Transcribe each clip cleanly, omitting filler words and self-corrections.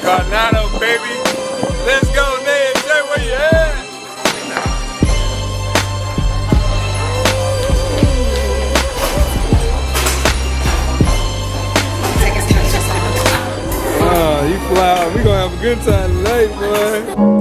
Coronado, baby. Let's go, Ned. Say where you at. Oh, you fly. We gonna have a good time tonight, boy.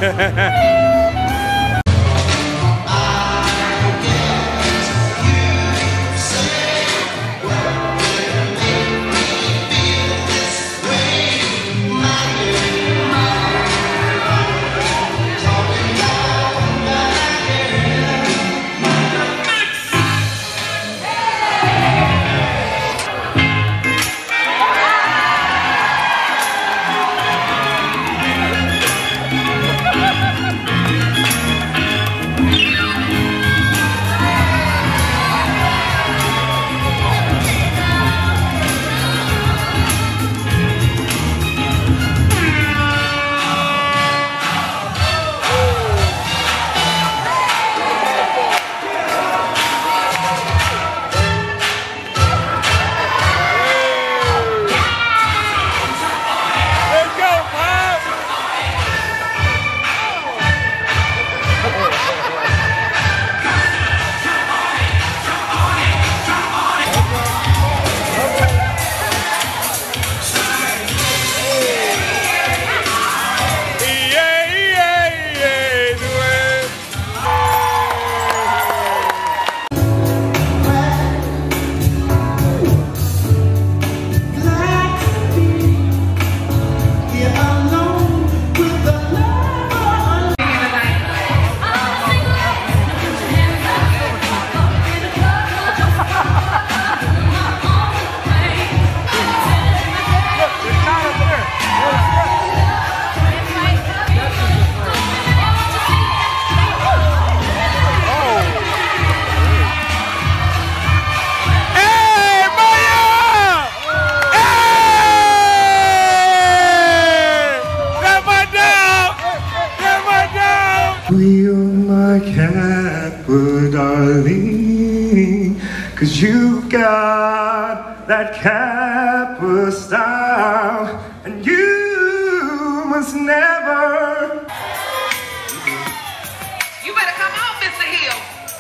You're my Kappa, darling, 'cause you got that Kappa style, and you must never. You better come on, Mr. Hill.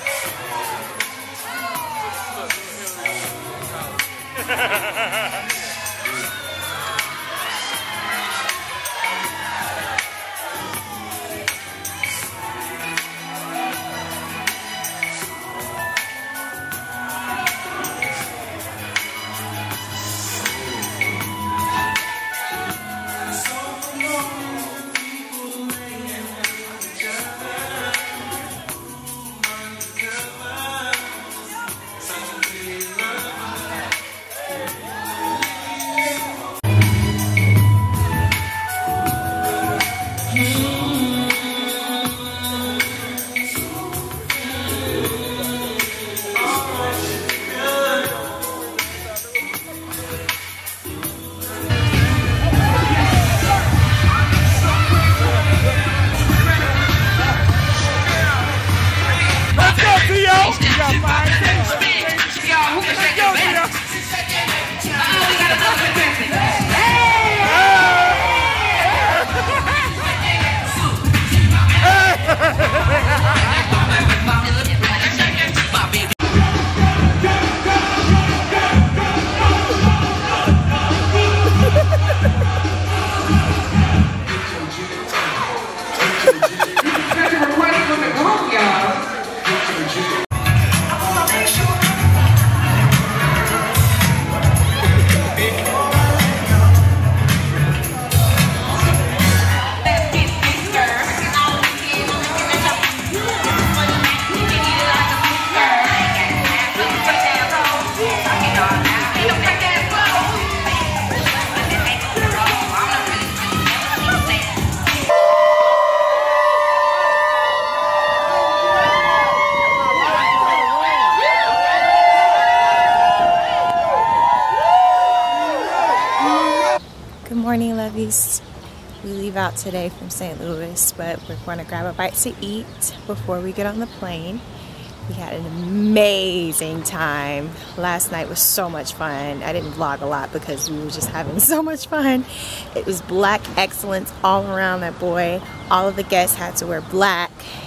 Good morning, lovies. We leave out today from St. Louis, but we're going to grab a bite to eat before we get on the plane. We had an amazing time. Last night was so much fun. I didn't vlog a lot because we were just having so much fun. It was black excellence all around that boy. All of the guests had to wear black.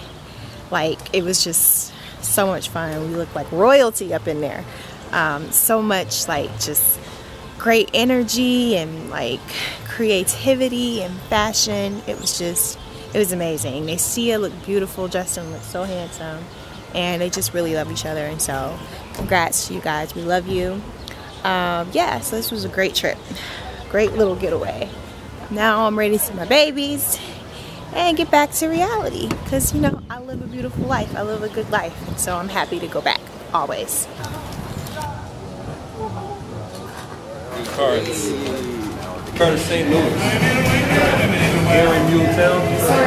Like, it was just so much fun. We looked like royalty up in there. So much, like, just great energy and like creativity and fashion. It was just it was amazing. Nacia looked beautiful, Justin looked so handsome, and they just really love each other. And so congrats to you guys, we love you. Yeah, so this was a great trip, great little getaway. Now I'm ready to see my babies and get back to reality, because you know, I live a beautiful life, I live a good life, and so I'm happy to go back always. Cards St. Louis. Gary Muletown.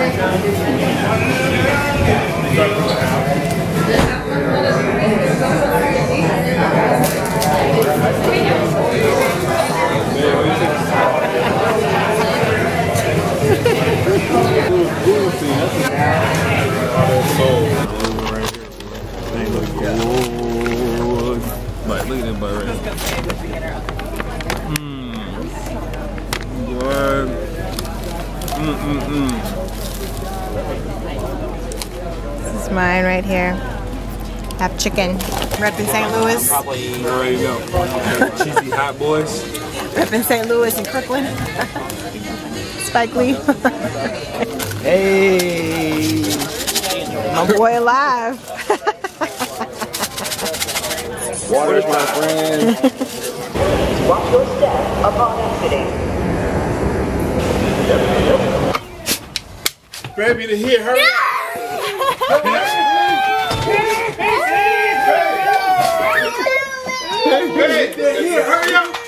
Look at that butt right here. This is mine right here. Have chicken. Reppin' St. Louis. There you go. Cheesy hot boys. Reppin' St. Louis and Crooklyn. Spike Lee. Hey. My boy alive. Water, my friend. Watch your step upon exiting. Baby, to hear her. Hey, hurry up.